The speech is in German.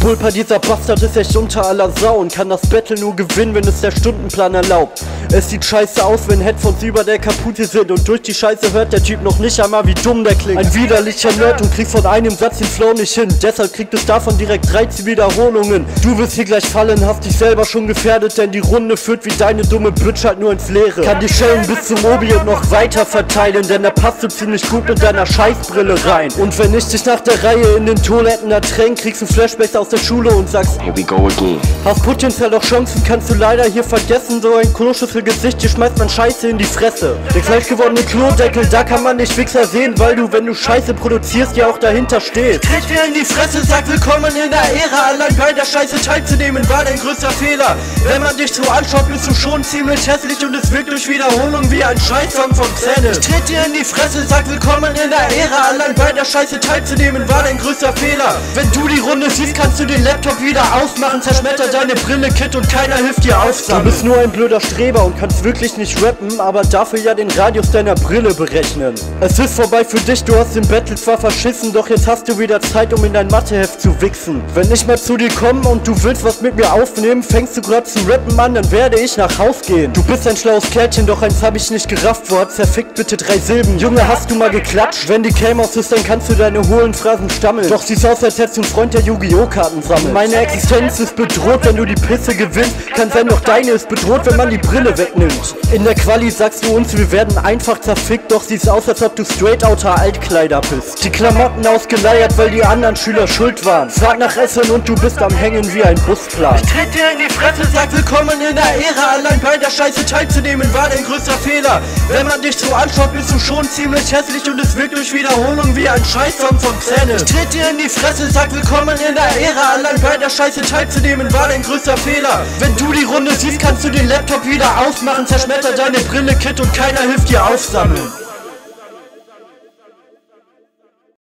Culpa, dieser Bastard ist echt unter aller Sau und kann das Battle nur gewinnen, wenn es der Stundenplan erlaubt. Es sieht scheiße aus, wenn Headphones über der Kapuze sind und durch die Scheiße hört der Typ noch nicht einmal, wie dumm der klingt. Ein widerlicher Nerd und kriegt von einem Satz den Flow nicht hin, deshalb kriegt es davon direkt 13 Wiederholungen. Du wirst hier gleich fallen, hast dich selber schon gefährdet, denn die Runde führt wie deine dumme Bitch halt nur ins Leere. Kann die Schellen bis zum Obi und noch weiter verteilen, denn da passt du ziemlich gut mit deiner Scheißbrille rein. Und wenn ich dich nach der Reihe in den Toiletten ertränk, kriegst du Flashbacks aus der Schule und sagst, here we go again. Hast potenziell doch Chancen, kannst du leider hier vergessen. So ein Kloschüsselgesicht, dir schmeißt man Scheiße in die Fresse. Der gleich gewordene Klodeckel, da kann man nicht Wichser sehen, weil du, wenn du Scheiße produzierst, ja auch dahinter stehst. Tritt dir in die Fresse, sag willkommen in der Ära. Allein bei der Scheiße teilzunehmen war dein größter Fehler. Wenn man dich so anschaut, bist du schon ziemlich hässlich und es wirkt durch Wiederholung wie ein Scheißsong von Xene. Ich tritt dir in die Fresse, sag willkommen in der Ära. Allein bei der Scheiße teilzunehmen war dein größter Fehler. Wenn du die Runde siehst, kannst du den Laptop wieder ausmachen, zerschmetter deine Brille, Kid, und keiner hilft dir aufsammeln. Du bist nur ein blöder Streber und kannst wirklich nicht rappen, aber dafür ja den Radius deiner Brille berechnen. Es ist vorbei für dich, du hast den Battle zwar verschissen, doch jetzt hast du wieder Zeit, um in dein Matheheft zu wichsen. Wenn ich mal zu dir komme und du willst was mit mir aufnehmen, fängst du grad zu rappen an, dann werde ich nach Haus gehen. Du bist ein schlaues Kerlchen, doch eins hab ich nicht gerafft, Wort, zerfickt bitte 3 Silben. Junge, hast du mal geklatscht? Wenn die Cam aus ist, dann kannst du deine hohlen Phrasen stammeln. Doch siehst aus, als hättest du einen Freund, der Yu-Gi-Oh! Karten sammelt. Meine Existenz ist bedroht, wenn du die Pisse gewinnst. Kann sein, doch deine ist bedroht, wenn man die Brille wegnimmt. In der Quali sagst du uns, wir werden einfach zerfickt, doch siehst aus, als ob du straight-outer Altkleider bist. Die Klamotten ausgeleiert, weil die anderen Schüler schuld waren. Frag nach Essen und du bist am Hängen wie ein Busplan. Ich tritt dir in die Fresse, sag willkommen in der Ära. Allein bei der Scheiße teilzunehmen war dein größter Fehler. Wenn man dich so anschaut, bist du schon ziemlich hässlich und es wirkt durch Wiederholung wie ein Scheißsong von Xene. Ich tritt dir in die Fresse, sag willkommen in der Ära. Allein bei der Scheiße teilzunehmen war dein größter Fehler. Wenn du die Runde siehst, kannst du den Laptop wieder ausmachen, zerschmetter deine Brille, Kid, und keiner hilft dir aufsammeln.